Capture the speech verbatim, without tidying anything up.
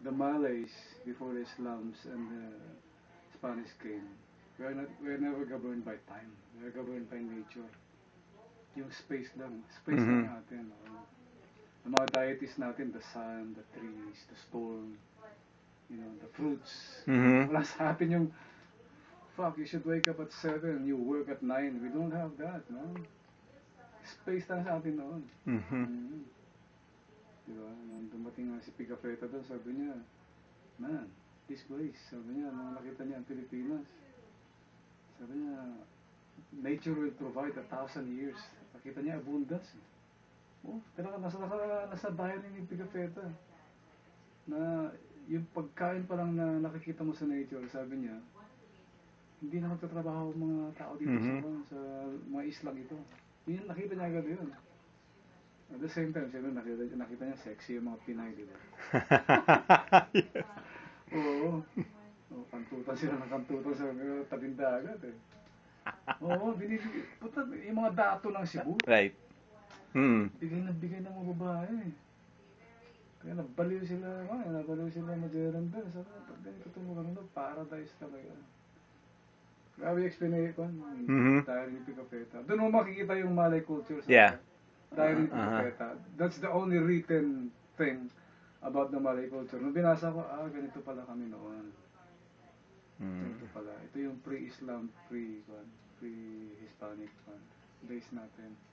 the Malays before the Islams and the Spanish came, we're not we're never governed by time. We're governed by nature. Yung space lang, space Mhm. lang natin. No? Ang mga deities natin, the sun, the trees, the storm, you know, the fruits. Mhm. Wala sa atin yung, fuck, you should wake up at seven, you work at nine. We don't have that, no? Space lang sa atin noon. Mhm. Mm. Diba? Nung dumating nga si Pigafetta doon, sabi niya, man, this place, sabi niya, nung nakita niya ang Pilipinas, sabi niya, nature will provide a thousand years. Nakita niya abundance. Oh, talaga nasa, nasa, nasa bayan ni Pigafetta. Na yung pagkain pa lang na nakikita mo sa nature, sabi niya, hindi na magtatrabaho ang mga tao dito Mhm. sa, sa mga islang ito. Yun, nakita niya agad yun. At the same time, siyempre nakita, nakita niya sexy yung mga Pinay, di ba? Yes. Oo. Oh, kantutan sila ng kantutan sa tabing dagat eh. Oo, binibigay. Puta, yung mga dato ng Cebu, Right. Hmm. bigay na bigay ng mga babae. Kaya nabaliw sila, ay, nabaliw sila Magellan Bell. Sabi na, pag ganito tumukan na, paradise talaga. Grabe yung explanation ko, Mhm. Diary ni Pigafetta. Doon mo makikita yung Malay culture sa Yeah. Diary ni Uh-huh. Pigafetta. That's the only written thing about the Malay culture. Nung binasa ko, ah, ganito pala kami noon. Mm. Ganito pala. Ito yung pre-Islam, pre, pre-Hispanic days natin.